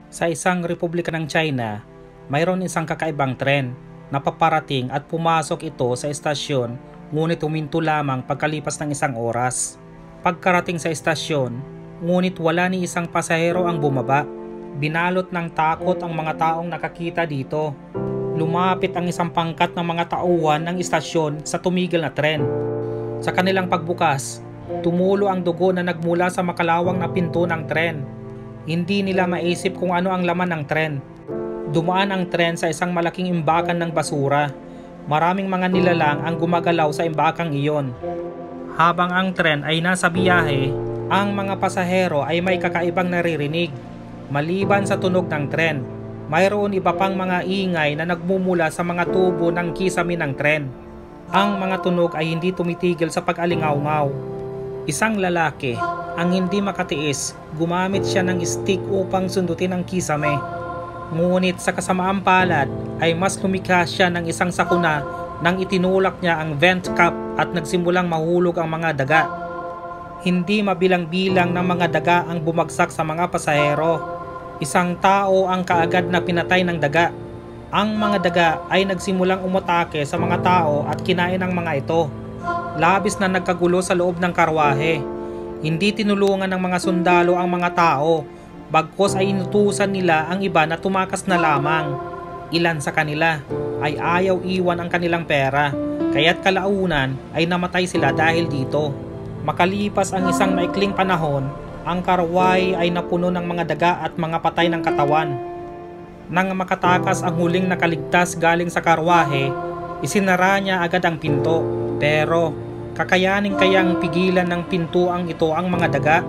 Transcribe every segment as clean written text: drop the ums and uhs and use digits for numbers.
Sa isang republika ng China, mayroon isang kakaibang tren na paparating at pumasok ito sa estasyon ngunit huminto lamang pagkalipas ng isang oras. Pagkarating sa estasyon, ngunit wala ni isang pasahero ang bumaba. Binalot ng takot ang mga taong nakakita dito. Lumapit ang isang pangkat ng mga tauhan ng istasyon sa tumigil na tren. Sa kanilang pagbukas, tumulo ang dugo na nagmula sa makalawang na pinto ng tren. Hindi nila maisip kung ano ang laman ng tren. Dumaan ang tren sa isang malaking imbakan ng basura. Maraming mga nilalang ang gumagalaw sa imbakang iyon. Habang ang tren ay nasa biyahe, ang mga pasahero ay may kakaibang naririnig. Maliban sa tunog ng tren, mayroon iba pang mga ingay na nagmumula sa mga tubo ng kisame ng tren. Ang mga tunog ay hindi tumitigil sa pag-alingaw-ngaw. Isang lalaki, ang hindi makatiis, gumamit siya ng stick upang sundutin ang kisame. Ngunit sa kasamaang palad ay mas lumikha siya ng isang sakuna nang itinulak niya ang vent cap at nagsimulang mahulog ang mga daga. Hindi mabilang-bilang ng mga daga ang bumagsak sa mga pasahero. Isang tao ang kaagad na pinatay ng daga. Ang mga daga ay nagsimulang umotake sa mga tao at kinain ang mga ito. Labis na nagkagulo sa loob ng karwahe. Hindi tinulungan ng mga sundalo ang mga tao, bagkus ay inutusan nila ang iba na tumakas na lamang. Ilan sa kanila ay ayaw iwan ang kanilang pera, kaya't kalaunan ay namatay sila dahil dito. Makalipas ang isang maikling panahon, ang karwahe ay napuno ng mga daga at mga patay ng katawan. Nang makatakas ang huling nakaligtas galing sa karwahe, isinara niya agad ang pinto. Pero kakayanin kayang pigilan ng pintuang ito ang mga daga?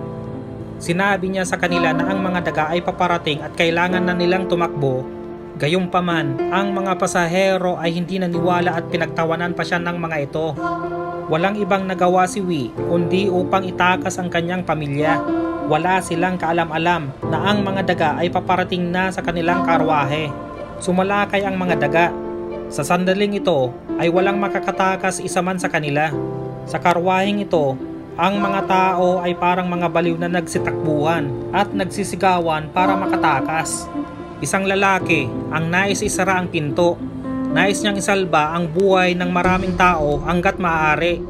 Sinabi niya sa kanila na ang mga daga ay paparating at kailangan na nilang tumakbo. Gayunpaman, ang mga pasahero ay hindi naniwala at pinagtawanan pa siya ng mga ito. Walang ibang nagawa si Wee kundi upang itakas ang kanyang pamilya. Wala silang kaalam-alam na ang mga daga ay paparating na sa kanilang karwahe. Sumalakay ang mga daga. Sa sandaling ito ay walang makakatakas isa man sa kanila. Sa karwaheng ito, ang mga tao ay parang mga baliw na nagsitakbuhan at nagsisigawan para makatakas. Isang lalaki ang nais isara ang pinto. Nais niyang isalba ang buhay ng maraming tao hanggat maaari.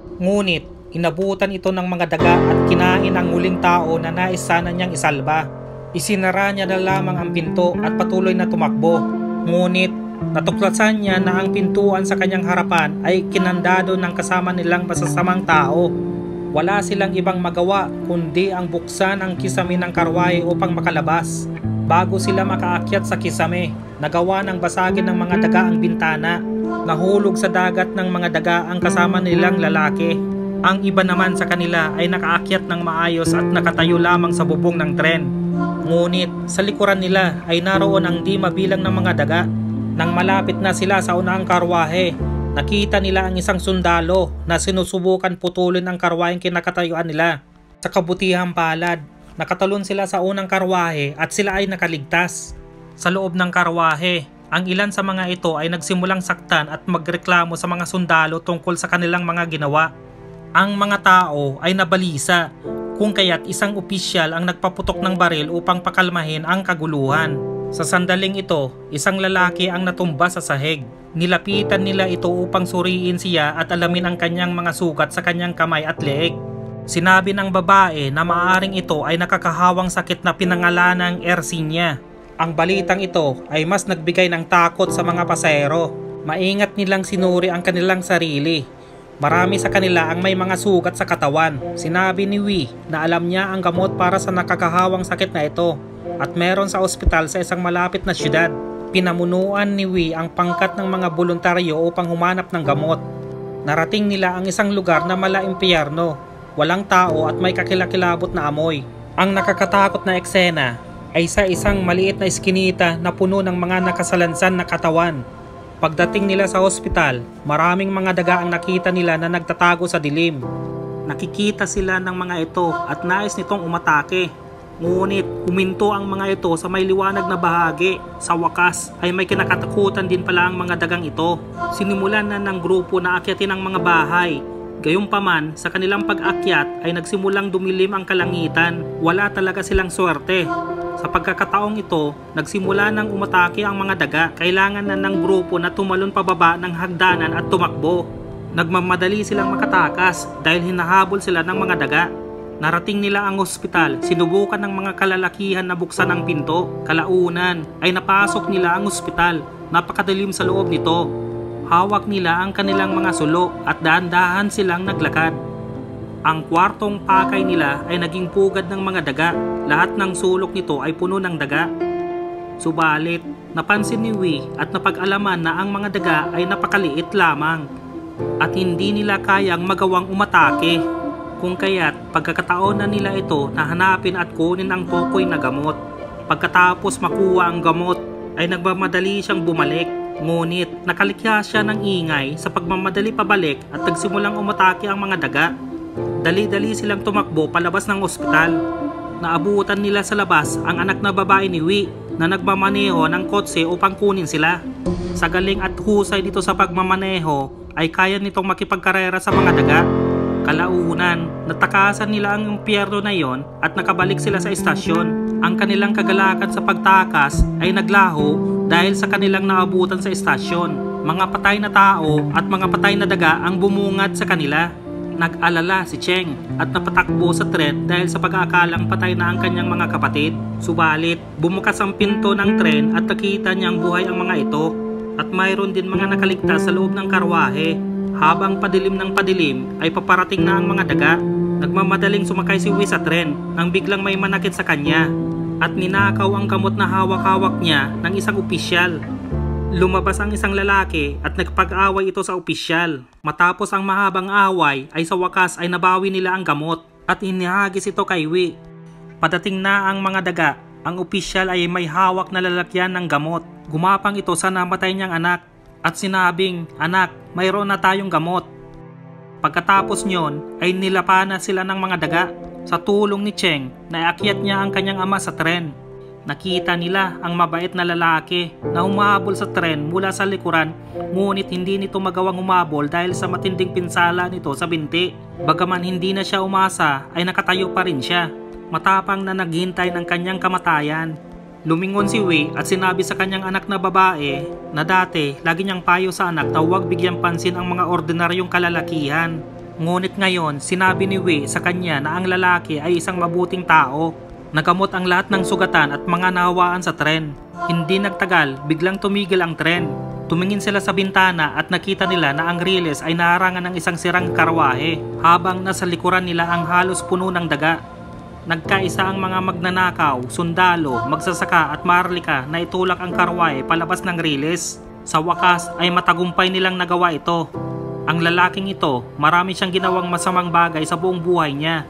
Ngunit inabutan ito ng mga daga at kinain ang huling tao na nais sana niyang isalba. Isinara niya na lamang ang pinto at patuloy na tumakbo. Ngunit natuklasan niya na ang pintuan sa kanyang harapan ay kinandado ng kasama nilang masasamang tao. Wala silang ibang magawa kundi ang buksan ang kisame ng karwahe upang makalabas. Bago sila makaakyat sa kisame, nagawa ng basagin ng mga daga ang bintana. Nahulog sa dagat ng mga daga ang kasama nilang lalaki. Ang iba naman sa kanila ay nakaakyat ng maayos at nakatayo lamang sa bubong ng tren. Ngunit sa likuran nila ay naroon ang di mabilang ng mga daga. Nang malapit na sila sa unang karwahe, nakita nila ang isang sundalo na sinusubukan putulin ang karwaheng kinakatayuan nila. Sa kabutihang palad, nakatalon sila sa unang karwahe at sila ay nakaligtas. Sa loob ng karwahe, ang ilan sa mga ito ay nagsimulang saktan at magreklamo sa mga sundalo tungkol sa kanilang mga ginawa. Ang mga tao ay nabalisa, kung kaya't isang opisyal ang nagpaputok ng baril upang pakalmahin ang kaguluhan. Sa sandaling ito, isang lalaki ang natumba sa sahig. Nilapitan nila ito upang suriin siya at alamin ang kanyang mga sugat sa kanyang kamay at leeg. Sinabi ng babae na maaaring ito ay nakakahawang sakit na pinangalanang Yersinia. Ang balitang ito ay mas nagbigay ng takot sa mga pasahero. Maingat nilang sinuri ang kanilang sarili. Marami sa kanila ang may mga sugat sa katawan. Sinabi ni Wee na alam niya ang gamot para sa nakakahawang sakit na ito at meron sa ospital sa isang malapit na syudad. Pinamunuan ni Wee ang pangkat ng mga voluntaryo upang humanap ng gamot. Narating nila ang isang lugar na mala-impyerno, walang tao at may kakilakilabot na amoy. Ang nakakatakot na eksena ay sa isang maliit na iskinita na puno ng mga nakasalansan na katawan. Pagdating nila sa ospital, maraming mga daga ang nakita nila na nagtatago sa dilim. Nakikita sila ng mga ito at nais nitong umatake. Ngunit huminto ang mga ito sa may liwanag na bahagi. Sa wakas ay may kinakatakutan din pala ang mga dagang ito. Sinimulan na ng grupo na akyatin ang mga bahay. Gayunpaman, sa kanilang pag-akyat ay nagsimulang dumilim ang kalangitan. Wala talaga silang swerte. Sa pagkakataong ito, nagsimula nang umatake ang mga daga. Kailangan na ng grupo na tumalon pababa ng hagdanan at tumakbo. Nagmamadali silang makatakas dahil hinahabol sila ng mga daga. Narating nila ang ospital, sinubukan ng mga kalalakihan na buksan ang pinto. Kalaunan ay napasok nila ang ospital. Napakadilim sa loob nito. Hawak nila ang kanilang mga sulo at dahan-dahan silang naglakad. Ang kwartong pakay nila ay naging pugad ng mga daga. Lahat ng sulok nito ay puno ng daga. Subalit, napansin ni Wee at napag-alaman na ang mga daga ay napakaliit lamang at hindi nila kayang magawang umatake. Kung kaya't pagkakataon na nila ito na hanapin at kunin ang tukoy na gamot. Pagkatapos makuha ang gamot ay nagmamadali siyang bumalik. Ngunit nakalikya siya ng ingay sa pagmamadali pabalik at nagsimulang umatake ang mga daga. Dali-dali silang tumakbo palabas ng ospital. Naabutan nila sa labas ang anak na babae ni Wee na nagmamaneho ng kotse upang kunin sila. Sa galing at husay dito sa pagmamaneho ay kaya nitong makipagkarera sa mga daga. Kalaunan, natakasan nila ang impyerno na iyon at nakabalik sila sa istasyon. Ang kanilang kagalakan sa pagtakas ay naglaho dahil sa kanilang naabutan sa istasyon. Mga patay na tao at mga patay na daga ang bumungad sa kanila. Nag-alala si Cheng at napatakbo sa tren dahil sa pag-aakalang patay na ang kanyang mga kapatid. Subalit, bumukas ang pinto ng tren at nakita niyang buhay ang mga ito. At mayroon din mga nakaligtas sa loob ng karwahe. Habang padilim ng padilim ay paparating na ang mga daga. Nagmamadaling sumakay si Wee sa tren nang biglang may manakit sa kanya at ninakaw ang gamot na hawak-hawak niya ng isang opisyal. Lumabas ang isang lalaki at nagpag-away ito sa opisyal. Matapos ang mahabang away ay sa wakas ay nabawi nila ang gamot at inihagis ito kay Wee. Padating na ang mga daga, ang opisyal ay may hawak na lalakyan ng gamot. Gumapang ito sa namatay niyang anak at sinabing, "Anak, mayroon na tayong gamot." Pagkatapos nyon ay nilapa na sila ng mga daga. Sa tulong ni Cheng, naakyat niya ang kanyang ama sa tren. Nakita nila ang mabait na lalaki na humahabol sa tren mula sa likuran, ngunit hindi nito magawang humabol dahil sa matinding pinsala nito sa binti. Bagaman hindi na siya umasa ay nakatayo pa rin siya, matapang na naghintay ng kanyang kamatayan. Lumingon si Wee at sinabi sa kanyang anak na babae na dati lagi niyang payo sa anak na huwag bigyang pansin ang mga ordinaryong kalalakihan. Ngunit ngayon sinabi ni Wee sa kanya na ang lalaki ay isang mabuting tao. Nagamot ang lahat ng sugatan at mga nahawaan sa tren. Hindi nagtagal, biglang tumigil ang tren. Tumingin sila sa bintana at nakita nila na ang riles ay naharangan ng isang sirang karwahe habang nasa likuran nila ang halos puno ng daga. Nagkaisa ang mga magnanakaw, sundalo, magsasaka at maharlika na itulak ang karwahe palabas ng riles. Sa wakas ay matagumpay nilang nagawa ito. Ang lalaking ito, marami siyang ginawang masamang bagay sa buong buhay niya.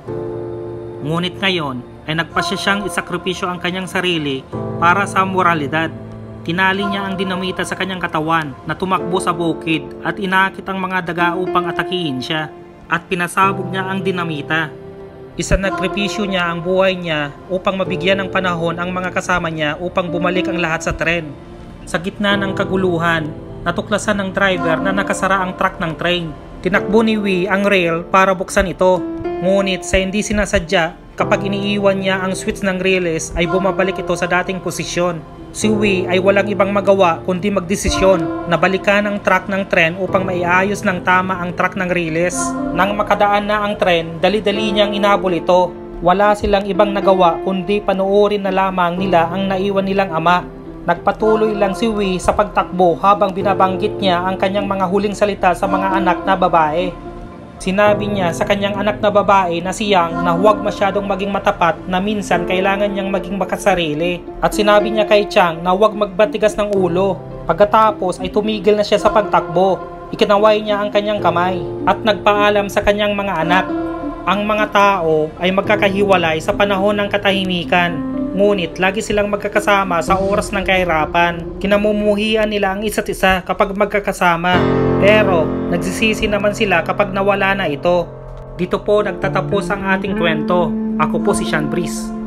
Ngunit ngayon ay nagpasya siyang isakripisyo ang kanyang sarili para sa moralidad. Tinali niya ang dinamita sa kanyang katawan na tumakbo sa bukid at inakit ang mga daga upang atakihin siya at pinasabog niya ang dinamita. Isanakripisyo niya ang buhay niya upang mabigyan ng panahon ang mga kasama niya upang bumalik ang lahat sa tren. Sa gitna ng kaguluhan, natuklasan ng driver na nakasara ang truck ng train. Tinakbo ni Wee ang rail para buksan ito. Ngunit sa hindi sinasadya, kapag iniiwan niya ang switch ng riles ay bumabalik ito sa dating posisyon. Si Wee ay walang ibang magawa kundi magdesisyon na balikan ang track ng tren upang maiayos ng tama ang track ng riles. Nang makadaan na ang tren, dali-dali niyang inabol ito. Wala silang ibang nagawa kundi panuorin na lamang nila ang naiwan nilang ama. Nagpatuloy lang si Wee sa pagtakbo habang binabanggit niya ang kanyang mga huling salita sa mga anak na babae. Sinabi niya sa kanyang anak na babae na si Yang na huwag masyadong maging matapat na minsan kailangan niyang maging makasarili. At sinabi niya kay Chang na huwag magbatigas ng ulo. Pagkatapos ay tumigil na siya sa pagtakbo. Ikinaway niya ang kanyang kamay at nagpaalam sa kanyang mga anak. Ang mga tao ay magkakahiwalay sa panahon ng katahimikan. Ngunit lagi silang magkakasama sa oras ng kahirapan. Kinamumuhian nila ang isa't isa kapag magkakasama. Pero nagsisisi naman sila kapag nawala na ito. Dito po nagtatapos ang ating kwento. Ako po si Sean Breeze.